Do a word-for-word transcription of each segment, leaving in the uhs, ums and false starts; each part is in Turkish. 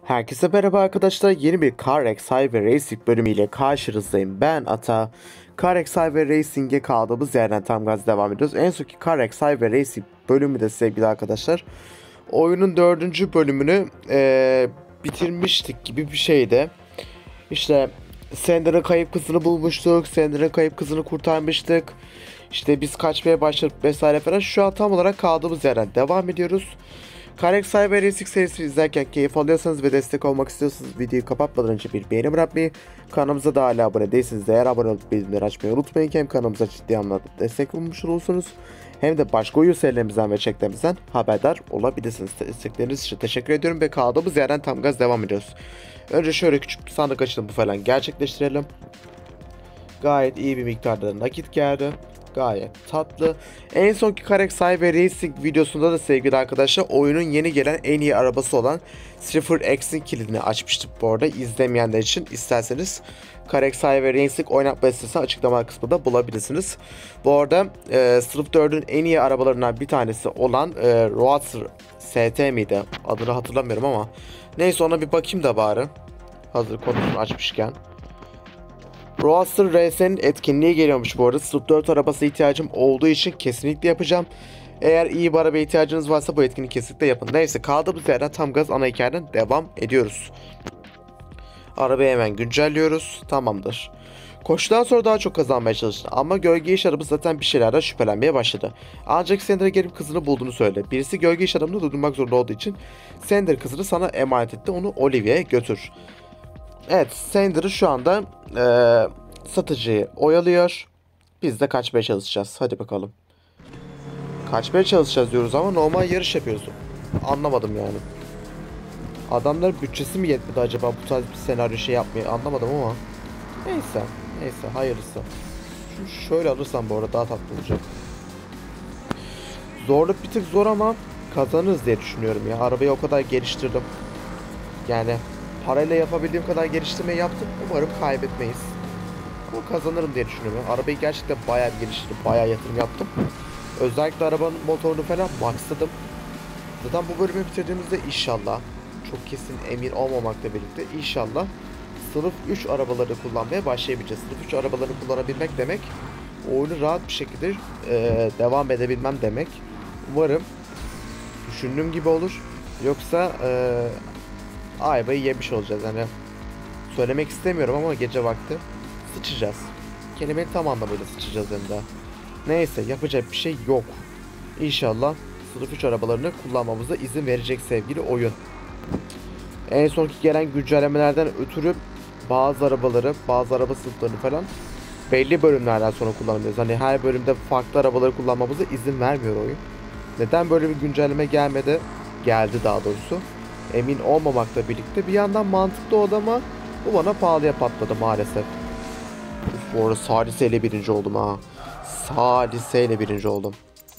Herkese merhaba arkadaşlar. Yeni bir CarX Highway Racing bölümüyle karşınızdayım. Ben Ata. CarX Highway Racing'e kaldığımız yerden tam gaz devam ediyoruz. En sonki CarX Highway Racing bölümü de sevgili arkadaşlar, oyunun dördüncü bölümünü ee, bitirmiştik gibi bir şeydi. İşte Sandra'nın kayıp kızını bulmuştuk. Sandra'nın kayıp kızını kurtarmıştık. İşte biz kaçmaya başladık vesaire falan. Şu an tam olarak kaldığımız yerden devam ediyoruz. CarX Highway Racing serisini izlerken keyif alıyorsanız ve destek olmak istiyorsanız videoyu kapatmadan önce bir beğeni bırakmayı, kanalımıza da hala abone değilseniz de eğer abone olup bildirimleri açmayı unutmayın ki hem kanalımıza ciddi anlamda destek olmuş olursunuz hem de başka oyun serilerimizden ve çeklerimizden haberdar olabilirsiniz. Destekleriniz için teşekkür ediyorum ve kaldığımız yerden tam gaz devam ediyoruz. Önce şöyle küçük bir sandık açılımı falan gerçekleştirelim. Gayet iyi bir miktarda nakit geldi. Gayet tatlı. En sonki CarX Highway Racing videosunda da sevgili arkadaşlar oyunun yeni gelen en iyi arabası olan sıfır X'in kilidini açmıştık bu arada. İzlemeyenler için isterseniz CarX Highway Racing oynatma listesini açıklama kısmında bulabilirsiniz. Bu arada e, sınıf dördün en iyi arabalarından bir tanesi olan e, Roadster S T miydi? Adını hatırlamıyorum ama. Neyse ona bir bakayım da bari. Hazır konusunu açmışken. Roadster R S'nin etkinliği geliyormuş bu arada. Sınıf dört arabası ihtiyacım olduğu için kesinlikle yapacağım. Eğer iyi bir araba ihtiyacınız varsa bu etkinliği kesinlikle yapın. Neyse kaldığımız yerden tam gaz ana hikayeden devam ediyoruz. Arabayı hemen güncelliyoruz. Tamamdır. Koşudan sonra daha çok kazanmaya çalıştı ama gölge iş adamı zaten bir şeylerden şüphelenmeye başladı. Ancak Sandra gelip kızını bulduğunu söyledi. Birisi gölge iş adamını durdurmak zorunda olduğu için Sandra kızını sana emanet etti, onu Olivia'ya götür. Evet, Sandra'ı şu anda e, satıcıyı oyalıyor. Biz de kaçmaya çalışacağız. Hadi bakalım. Kaçmaya çalışacağız diyoruz ama normal yarış yapıyoruz. Anlamadım yani. Adamların bütçesi mi yetmedi acaba bu tarz bir senaryo şey yapmayı, anlamadım ama. Neyse. Neyse hayırlısı. Şunu şöyle alırsam bu arada daha tatlı olacak. Zorluk bir tık zor ama kazanırız diye düşünüyorum ya. Arabayı o kadar geliştirdim. Yani parayla yapabildiğim kadar geliştirme yaptım. Umarım kaybetmeyiz. Ama kazanırım diye düşünüyorum. Arabayı gerçekten bayağı geliştirdim. Bayağı yatırım yaptım. Özellikle arabanın motorunu falan maxladım. Zaten bu bölümü bitirdiğimizde inşallah, çok kesin emin olmamakla birlikte inşallah sınıf üç arabaları kullanmaya başlayabileceğiz. Sınıf üç arabalarını kullanabilmek demek oyunu rahat bir şekilde e, devam edebilmem demek. Umarım düşündüğüm gibi olur. Yoksa e, ayvayı yemiş olacağız. Hani söylemek istemiyorum ama gece vakti sıçacağız. Kelimeyi tam anlamıyla sıçacağız hem de. Neyse yapacak bir şey yok. İnşallah sınıf üç arabalarını kullanmamıza izin verecek sevgili oyun. En sonki gelen güncellemelerden ötürü bazı arabaları, bazı araba sınıflarını falan belli bölümlerden sonra kullanabiliyoruz. Hani her bölümde farklı arabaları kullanmamıza izin vermiyor oyun. Neden böyle bir güncelleme gelmedi? Geldi daha doğrusu. Emin olmamakla birlikte bir yandan mantıklı oldu ama bu bana pahalıya patladı maalesef. Uf, bu arada saliseyle birinci oldum ha. Saliseyle birinci oldum.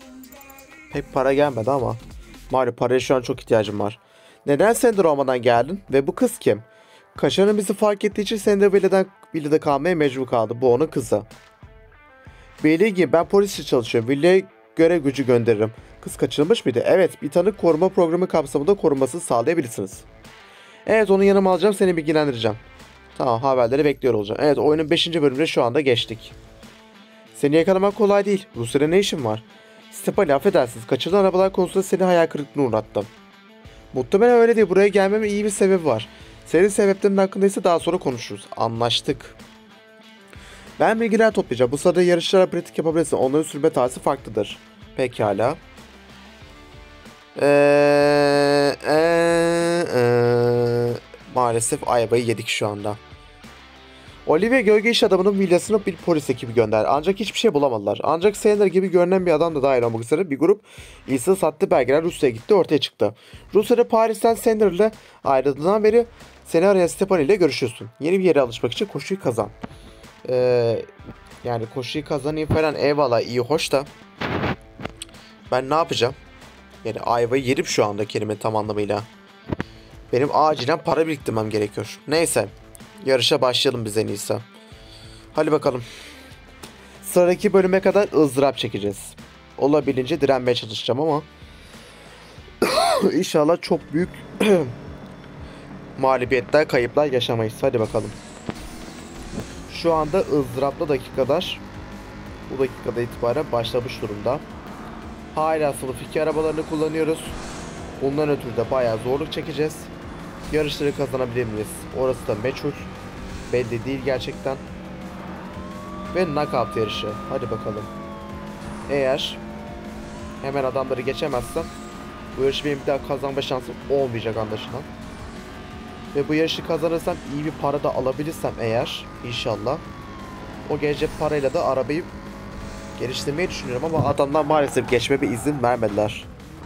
Pek para gelmedi ama. Maalesef paraya şu an çok ihtiyacım var. Neden Sandra olmadan geldin? Ve bu kız kim? Kaşar'ın bizi fark ettiği için Sandra Villa'dan Villa'da kalmaya mecbur kaldı. Bu onun kızı. Bildiği gibi ben polisle çalışıyorum. Villa'ya görev gücü gönderirim. Kız kaçırılmış mıydı? Evet, bir tanık koruma programı kapsamında korunmasını sağlayabilirsiniz. Evet, onu yanıma alacağım, seni bilgilendireceğim. Tamam, haberleri bekliyor olacağım. Evet, oyunun beşinci bölümüne şu anda geçtik. Seni yakalamak kolay değil. Rusya'da ne işin var? Stepani affedersiniz, kaçırılan arabalar konusunda seni hayal kırıklığına uğrattım. Muhtemelen öyle değil, buraya gelmemin iyi bir sebebi var. Senin sebeplerin hakkında ise daha sonra konuşuruz. Anlaştık. Ben bilgiler toplayacağım. Bu sırada yarışlara pratik yapabilirsin. Onların sürme tarzı farklıdır. Pekala. Eee, ee, ee, maalesef ayvayı yedik şu anda. Olivia gölge iş adamının villasına bir polis ekibi gönderdi. Ancak hiçbir şey bulamadılar. Ancak Sandra gibi görünen bir adam da dahil olmak üzere bir grup insan sattığı belgeler Rusya'ya gitti ortaya çıktı. Rusya'da Paris'ten Sandra ile ayrıldığından beri seni arayan Stepan ile görüşüyorsun. Yeni bir yere alışmak için koşuyu kazan. Ee, yani koşuyu kazanayım falan eyvallah iyi hoş da ben ne yapacağım? Yani ayvayı yerim şu anda kelime tam anlamıyla. Benim acilen para biriktirmem gerekiyor. Neyse. Yarışa başlayalım biz en iyisi. Hadi bakalım. Sıradaki bölüme kadar ızdırap çekeceğiz. Olabildiğince direnmeye çalışacağım ama İnşallah çok büyük mağlubiyetler, kayıplar yaşamayız. Hadi bakalım. Şu anda ızdıraplı dakikalar bu dakikada itibaren başlamış durumda. Hala sınıf iki arabalarını kullanıyoruz. Bundan ötürü de bayağı zorluk çekeceğiz. Yarışları kazanabilir miyiz? Orası da meçhul. Belli değil gerçekten. Ve knockout yarışı. Hadi bakalım. Eğer hemen adamları geçemezsem bu yarışı benim bir daha kazanma şansım olmayacak anlaşılan. Ve bu yarışı kazanırsam iyi bir para da alabilirsem eğer inşallah o gelecek parayla da arabayı geliştirmeyi düşünüyorum ama adamlar maalesef geçmeme izin vermediler.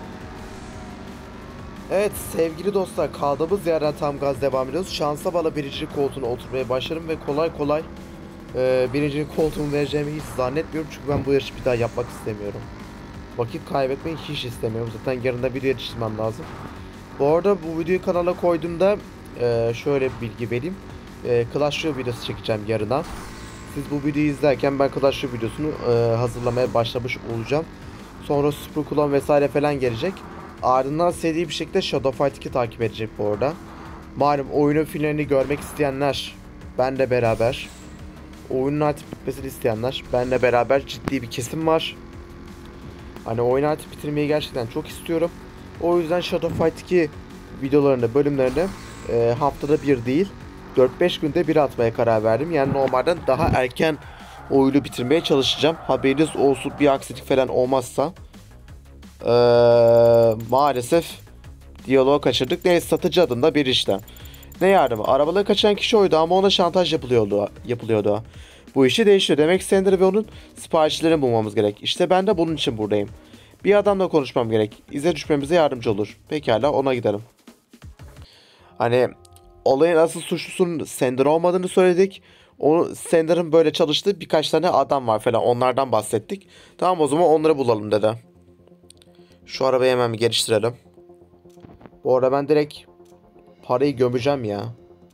Evet sevgili dostlar, kaldığımız yerden tam gaz devam ediyoruz. Şansa bağlı birinci koltuğuna oturmaya başlarım ve kolay kolay e, birinci koltuğumu vereceğimi hiç zannetmiyorum. Çünkü ben bu yarışı bir daha yapmak istemiyorum. Vakit kaybetmeyi hiç istemiyorum. Zaten yarın da video yetiştirmem lazım. Bu arada bu videoyu kanala koyduğumda e, şöyle bir bilgi vereyim. E, Clash Royale videosu çekeceğim yarına. Siz bu videoyu izlerken ben Clash Royale videosunu e, hazırlamaya başlamış olacağım. Sonra Super Clone vesaire falan gelecek. Ardından seri bir şekilde Shadow Fight iki takip edecek bu arada. Malum oyunun finalini görmek isteyenler benle beraber, oyunun artık bitmesini isteyenler benle beraber ciddi bir kesim var. Hani oyunu artık bitirmeyi gerçekten çok istiyorum. O yüzden Shadow Fight iki videolarını, bölümlerini e, haftada bir değil dört beş günde bir atmaya karar verdim. Yani normalden daha erken oyunu bitirmeye çalışacağım. Haberiniz olsun, bir aksilik falan olmazsa. Ee, maalesef diyaloğu kaçırdık. Neyse, satıcı adında bir işlem. Ne yardımı? Arabaları kaçıran kişi oydu ama ona şantaj yapılıyordu. yapılıyordu. Bu işi değişiyor. Demek Sender ve onun siparişlerini bulmamız gerek. İşte ben de bunun için buradayım. Bir adamla konuşmam gerek. İze düşmemize yardımcı olur. Pekala, ona gidelim. Hani olayın asıl suçlusunun Sender olmadığını söyledik. Onu, Sender'ın böyle çalıştığı birkaç tane adam var falan. Onlardan bahsettik. Tamam, o zaman onları bulalım dedi. Şu arabayı hemen bir geliştirelim. Bu arada ben direkt parayı gömeceğim ya.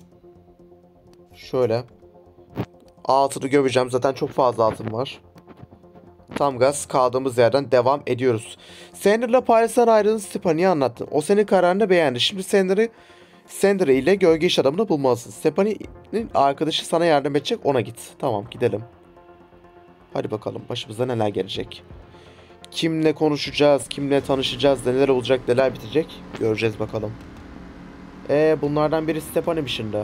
Şöyle. Altını gömeceğim. Zaten çok fazla altın var. Tam gaz kaldığımız yerden devam ediyoruz. Sander'la Paris'ten ayrıldığın Stephani'ye anlattın. O senin kararını beğendi. Şimdi Sander'ı Sander ile gölge iş adamını bulmalısın. Stephani'nin arkadaşı sana yardım edecek. Ona git. Tamam, gidelim. Hadi bakalım başımıza neler gelecek. Kimle konuşacağız, kimle tanışacağız, neler olacak, neler bitecek göreceğiz bakalım. Ee bunlardan biri Stephanie şimdi.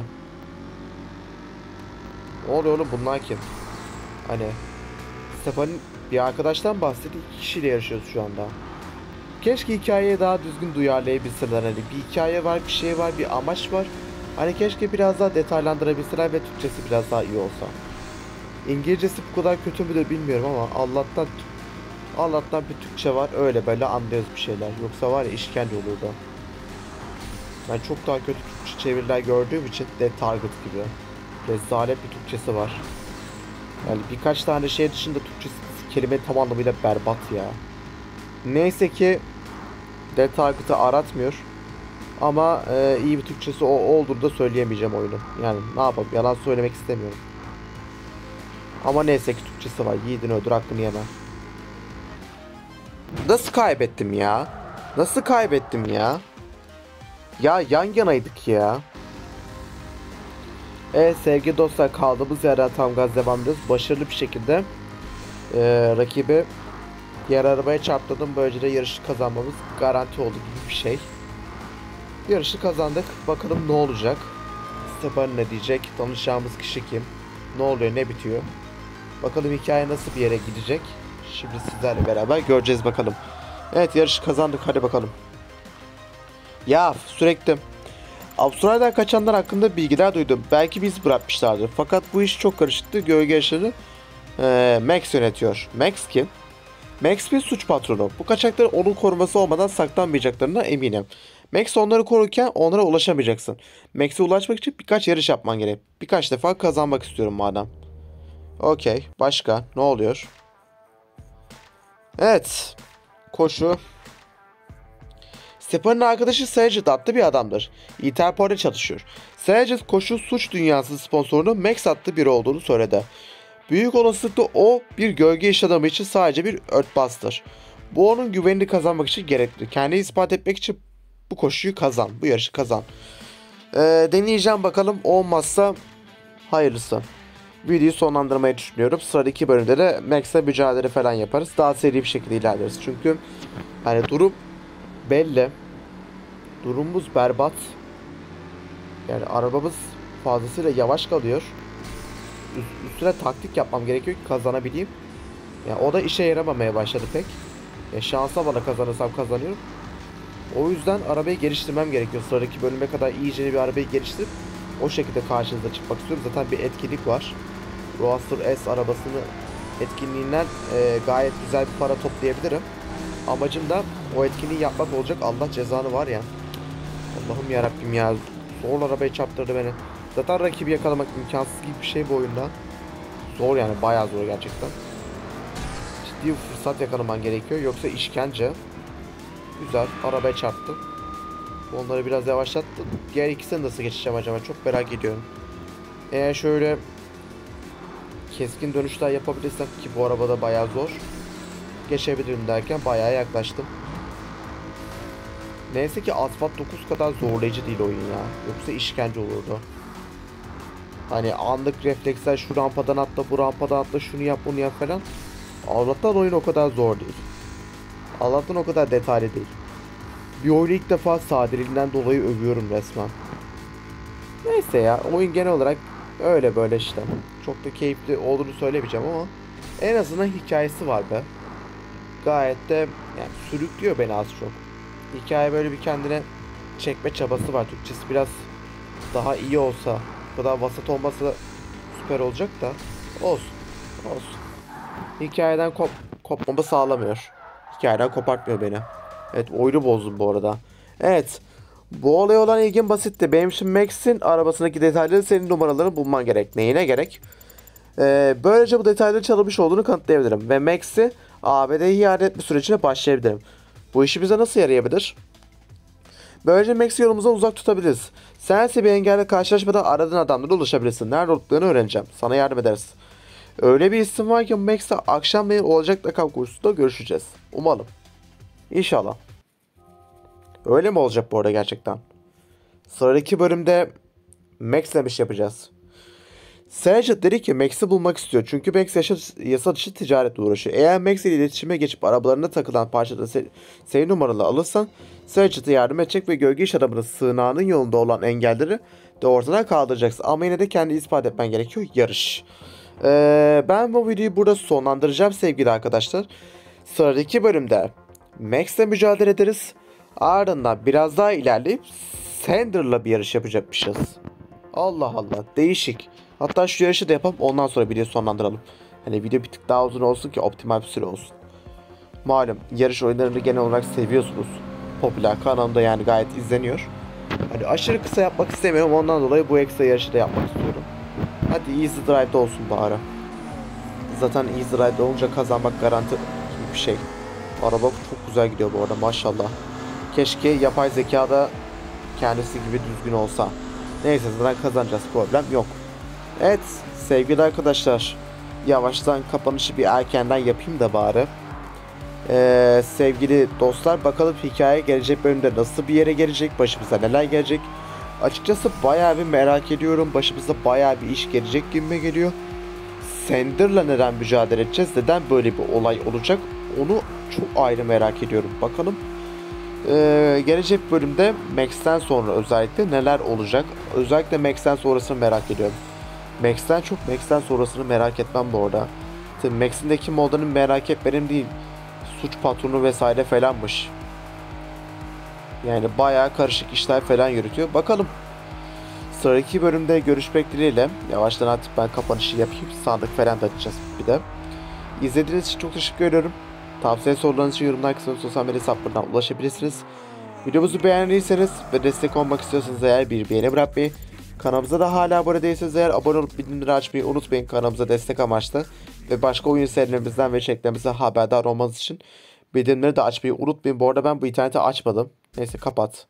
Ne oluyor oğlum, bunlar kim? Hani Stephanie bir arkadaştan bahsetti, iki kişiyle yarışıyoruz şu anda. Keşke hikayeye daha düzgün duyarlayabilseler. Hani bir hikaye var, bir şey var, bir amaç var. Hani keşke biraz daha detaylandırabilseler ve Türkçesi biraz daha iyi olsa. İngilizcesi bu kadar kötü mü de bilmiyorum ama Allah'tan Allah'tan bir Türkçe var, öyle böyle anlıyoruz bir şeyler. Yoksa var ya, işkence olurdu. Ben çok daha kötü Türkçe çeviriler gördüğüm için de Target gibi. Rezalet bir Türkçesi var. Yani birkaç tane şey dışında Türkçesi kelime tam anlamıyla berbat ya. Neyse ki de Target'ı aratmıyor. Ama e, iyi bir Türkçesi o olduğunu da söyleyemeyeceğim oyunun. Yani ne yapalım, yalan söylemek istemiyorum. Ama neyse ki Türkçesi var. Yiğidin öldür, hakkını yeme. Nasıl kaybettim ya? Nasıl kaybettim ya? Ya yan yanaydık ya. Evet sevgili dostlar, kaldığımız yerden tam gaz devam ediyoruz. Başarılı bir şekilde e, rakibi diğer arabaya çarptırdım. Böylece de yarışı kazanmamız garanti oldu gibi bir şey. Yarışı kazandık. Bakalım ne olacak? Stephanie ne diyecek? Tanışacağımız kişi kim? Ne oluyor, ne bitiyor? Bakalım hikaye nasıl bir yere gidecek? Şimdi sizlerle beraber göreceğiz bakalım. Evet, yarışı kazandık, hadi bakalım. Ya sürekli Avustralya'dan kaçanlar hakkında bilgiler duydum. Belki biz bırakmışlardır. Fakat bu iş çok karışıktı. Gölge yarışını e, Max yönetiyor. Max kim? Max bir suç patronu. Bu kaçakların onun koruması olmadan saklanmayacaklarına eminim. Max onları korurken onlara ulaşamayacaksın. Max'e ulaşmak için birkaç yarış yapman gerek. Birkaç defa kazanmak istiyorum madem. Okey. Başka? Ne oluyor? Evet. Koşu. Stephanie'nin arkadaşı Sergeant adlı bir adamdır. Interpol'de çalışıyor. Sergeant koşu suç dünyası sponsorunun Max adlı biri olduğunu söyledi. Büyük olasılıkla o bir gölge iş adamı için sadece bir örtbastır. Bu onun güvenini kazanmak için gerekli. Kendini ispat etmek için bu koşuyu kazan. Bu yarışı kazan. Ee, deneyeceğim bakalım. Olmazsa hayırlısı. Videoyu sonlandırmayı düşünüyorum. Sıradaki bölümde de Max'le mücadele falan yaparız. Daha seri bir şekilde ilerleriz. Çünkü hani durum belli. Durumumuz berbat. Yani arabamız fazlasıyla yavaş kalıyor. Üst, üstüne taktik yapmam gerekiyor ki kazanabileyim. Yani o da işe yaramamaya başladı pek. Ya şansa bana kazanırsam kazanıyorum. O yüzden arabayı geliştirmem gerekiyor. Sıradaki bölüme kadar iyice bir arabayı geliştirip o şekilde karşınıza çıkmak istiyorum. Zaten bir etkinlik var. Roadster S arabasını etkinliğinden e, gayet güzel bir para toplayabilirim. Amacım da o etkinliği yapmak olacak. Allah cezanı var ya. Allah'ım yarabbim ya. Zor arabayı çarptırdı beni. Zaten rakibi yakalamak imkansız gibi bir şey bu oyunda. Zor yani, bayağı zor gerçekten. Ciddi bir fırsat yakalaman gerekiyor. Yoksa işkence. Güzel. Arabaya çarptım. Onları biraz yavaşlattım. Diğer ikisini nasıl geçeceğim acaba? Çok merak ediyorum. Eğer şöyle keskin dönüşler yapabilirsem, ki bu arabada bayağı zor, geçebilirim derken bayağı yaklaştım. Neyse ki asfalt dokuz kadar zorlayıcı değil oyun ya. Yoksa işkence olurdu. Hani anlık refleksler, şu rampadan atla, bu rampadan atla, şunu yap, bunu yap falan. Allah'tan oyun o kadar zor değil. Allah'tan o kadar detaylı değil. Bir oyunu ilk defa sadeliğinden dolayı övüyorum resmen. Neyse ya, oyun genel olarak öyle böyle işte. Çok da keyifli olduğunu söylemeyeceğim ama en azından hikayesi var be. Gayet de yani sürüklüyor beni az çok. Hikaye böyle bir kendine çekme çabası var. Türkçesi biraz daha iyi olsa, bu kadar vasat olmasa süper olacak da olsun. Olsun. Hikayeden kop kopmamı sağlamıyor. Hikayeden kopartmıyor beni. Evet, oyunu bozdum bu arada. Evet. Bu olaya olan ilgim basitti. Benim için Max'in arabasındaki detayları, senin numaralarını bulman gerek. Neyine gerek? Ee, böylece bu detayların çalınmış olduğunu kanıtlayabilirim. Ve Max'i A B D'ye iade etme sürecine başlayabilirim. Bu işi bize nasıl yarayabilir? Böylece Max'i yolumuzdan uzak tutabiliriz. Sen ise bir engelle karşılaşmadan aradığın adamlara ulaşabilirsin. Nerede olduklarını öğreneceğim. Sana yardım ederiz. Öyle bir isim var ki Max'le akşamleyin olacak lakap kursunda görüşeceğiz. Umalım. İnşallah. Öyle mi olacak bu arada gerçekten? Sıradaki bölümde Max'le bir şey yapacağız. Sergeant dedi ki Max'i bulmak istiyor. Çünkü Max yasa, yasa dışı ticaretle uğraşıyor. Eğer Max ile iletişime geçip arabalarına takılan parçada se seri numaralı alırsan Sergeant'a yardım edecek ve gölge iş adamının sığınağının yolunda olan engelleri de ortadan kaldıracaksın. Ama yine de kendi ispat etmen gerekiyor. Yarış. Ee, ben bu videoyu burada sonlandıracağım sevgili arkadaşlar. Sıradaki bölümde Max'le mücadele ederiz. Ardından biraz daha ilerleyip Sander'la bir yarış yapacakmışız. Allah Allah, değişik. Hatta şu yarışı da yapalım, ondan sonra videoyu sonlandıralım. Hani video bir tık daha uzun olsun ki optimal bir süre olsun. Malum yarış oyunlarını genel olarak seviyorsunuz. Popüler, kanalımda yani gayet izleniyor. Hani aşırı kısa yapmak istemiyorum, ondan dolayı bu ekstra yarışı da yapmak istiyorum. Hadi Easy Drive'da olsun bari. Zaten Easy Drive'da olunca kazanmak garanti gibi bir şey. Araba çok güzel gidiyor bu arada, maşallah. Keşke yapay zekada kendisi gibi düzgün olsa. Neyse, zaten kazanacağız, problem yok. Evet sevgili arkadaşlar, yavaştan kapanışı bir erkenden yapayım da bari. Ee, sevgili dostlar, bakalım hikaye gelecek bölümde nasıl bir yere gelecek, başımıza neler gelecek. Açıkçası bayağı bir merak ediyorum, başımıza bayağı bir iş gelecek gibime geliyor. Sander'la neden mücadele edeceğiz, neden böyle bir olay olacak, onu çok ayrı merak ediyorum. Bakalım ee, gelecek bölümde Max'ten sonra özellikle neler olacak, özellikle Max'ten sonrasını merak ediyorum. Max'ten çok Max'ten sonrasını merak etmem bu arada. Tabii Max'indeki modunu merak etmenim değil. Suç patronu vesaire falanmış. Yani bayağı karışık işler falan yürütüyor. Bakalım. Sıradaki bölümde görüşmek dileğiyle. Yavaştan artık ben kapanışı yapayım. Sandık falan da açacağız bir de. İzlediğiniz için çok teşekkür ediyorum. Tavsiye sorularınız için yorumlar kısmında sosyal medya hesaplarından ulaşabilirsiniz. Videomuzu beğendiyseniz ve destek olmak istiyorsanız eğer bir beğeni bırakmayı, kanalımıza da hala abone değilseniz eğer abone olup bildirimleri açmayı unutmayın, kanalımıza destek amaçlı. Ve başka oyun serilerimizden ve içeriklerimizden haberdar olmanız için bildirimleri de açmayı unutmayın. Bu arada ben bu interneti açmadım. Neyse, kapat.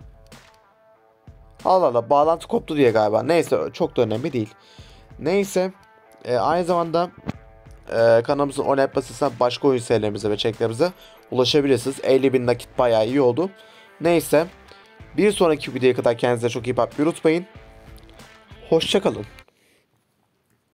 Allah Allah, bağlantı koptu diye galiba. Neyse, çok da önemli değil. Neyse e, aynı zamanda e, kanalımızın onay basısından başka oyun serilerimize ve içeriklerimize ulaşabilirsiniz. elli bin nakit bayağı iyi oldu. Neyse, Bir sonraki videoya kadar kendinize çok iyi bakmayı unutmayın. Hoşçakalın.